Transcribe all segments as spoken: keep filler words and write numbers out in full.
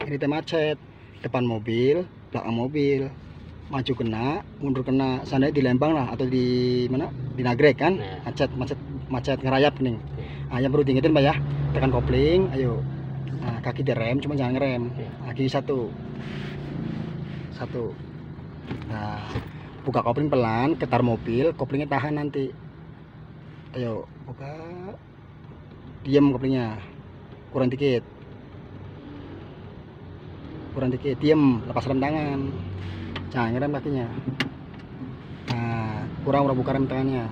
ini teh macet, depan mobil, belakang mobil, maju kena, mundur kena, sana di Lembang lah atau di mana, di Nagrek kan, macet, macet, macet ngerayap nih. Nah, yang perlu diingetin Pak ya, tekan kopling, ayo, nah, kaki direm, cuma jangan ngerem, kaki satu, satu, nah, buka kopling pelan, ketar mobil, koplingnya tahan nanti, ayo, buka, diam koplingnya, kurang dikit. kurang dikit, diem, lepas rem tangan, jangan ngerem kakinya. Nah, kurang udah buka rem tangannya.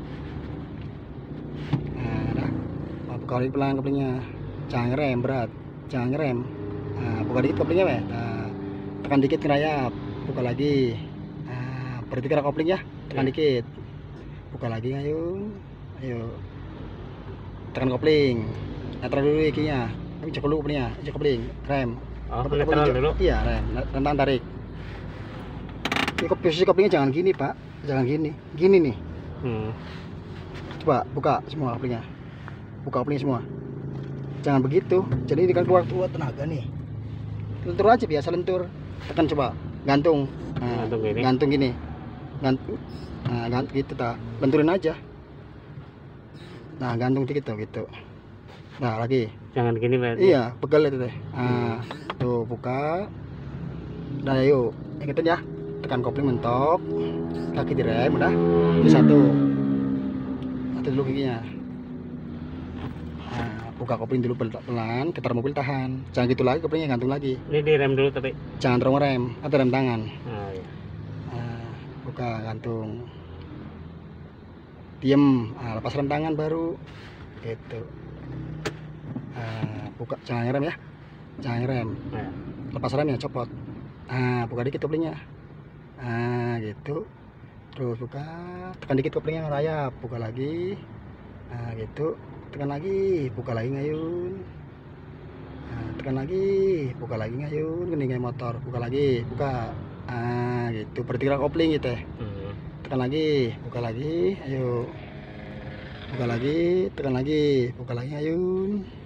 Nah, dah, buka lagi pelan koplingnya, jangan ngerem berat, jangan ngerem. Nah, buka dikit koplingnya, weh. Nah, tekan dikit ngerayap, buka lagi. Nah, berarti kira kopling ya, tekan ya. Dikit, buka lagi, ayo, ayo, tekan kopling. Netral dulu kakinya, tapi cek dulu koplingnya, cek kopling, rem. Oh, netral dulu. Iya, rem, rem tangan tarik. Ini posisi koplingnya jangan gini, Pak. Jangan gini. Gini nih. Hmm. Coba buka semua koplingnya. Buka koplingnya semua. Jangan begitu. Jadi ini kan keluar keluar tenaga nih. Lentur aja biasa lentur. Tekan coba. Gantung. Nah, gantung gini. Gantung gini. Gantung. Nah, gantung gitu ta. Lenturin aja. Nah, gantung dikit tuh gitu. Nah, lagi. Jangan gini, Pak. Iya, pegel itu teh. Nah, tuh buka. Nah, yuk. Ikutin ya. Tekan kopling mentok. Kaki direm udah. Ini satu. Satu dulu kakinya. Nah, buka kopling dulu pelan, ketar mobil tahan. Jangan gitu lagi, koplingnya gantung lagi. Ini direm dulu tapi. Jangan terus rem atau rem tangan. Oh, iya. Nah, buka gantung. Diem. Nah, lepas rem tangan baru. Gitu. Nah, buka, jangan ngerem ya, jangan ngerem, lepas remnya copot. Nah, buka dikit koplingnya, nah gitu, terus buka, tekan dikit koplingnya ngerayap, buka lagi, nah gitu, tekan lagi, buka lagi ngayun, nah, tekan lagi, buka lagi ngayun, gini kayak motor, buka lagi, buka, nah gitu, bertiga kopling gitu, tekan lagi, buka lagi, ayo, buka lagi, tekan lagi, buka lagi ngayun.